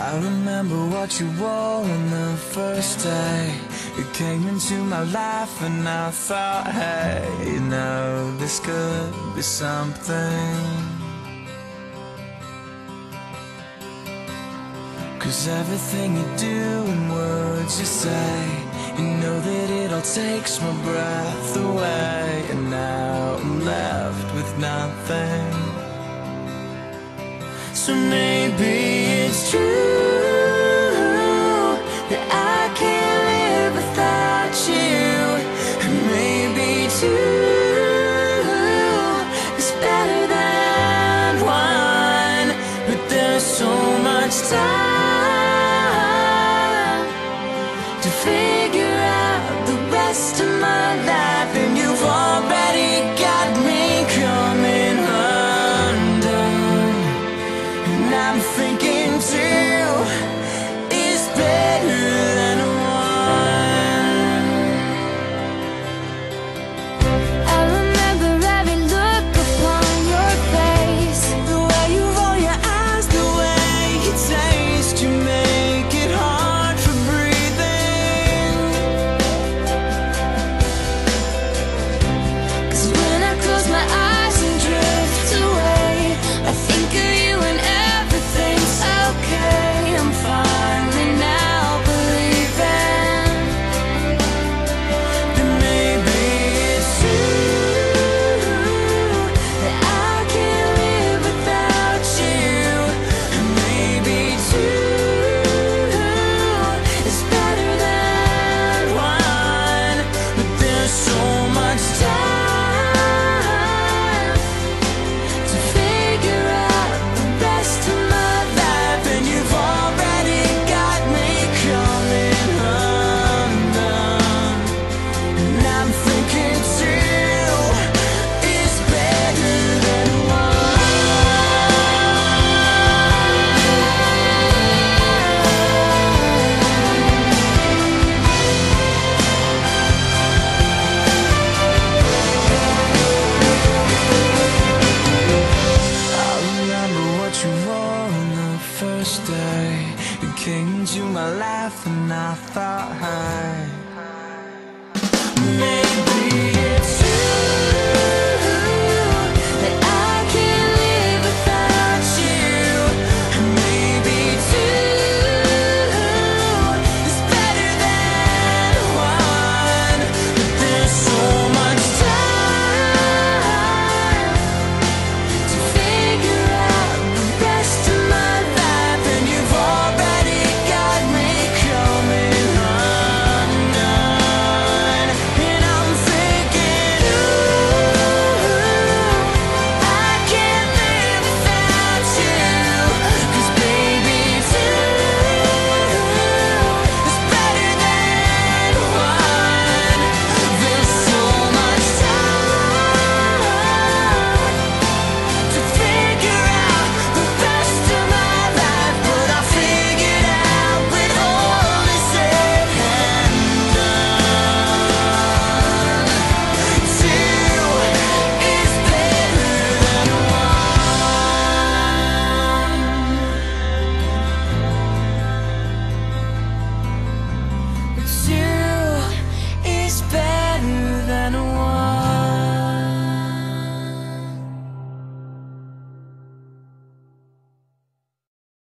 I remember what you wore on the first day. You came into my life and I thought, hey, you know, this could be something. 'Cause everything you do and words you say, you know that it all takes my breath away. And now I'm left with nothing. So maybe it's true that I can't live without you. And maybe two is better than one. But there's so much time to figure out the rest of my life, and you've already got me coming undone. And I'm thinking two is better than one. I remember every look upon your face, The way you roll your eyes, the way you taste, you make it hard for breathing. 'cause when I close my eyes and drift away, I think of you and everything's okay. I'm finally now believing Then maybe it's true that I can't live without you. and maybe two It's better than one. But there's so much time to figure out the rest of my life, and you've already got me coming undone. And I'm thinking two is better than I remember what you wore on the first day. You came into my life and I thought, hey,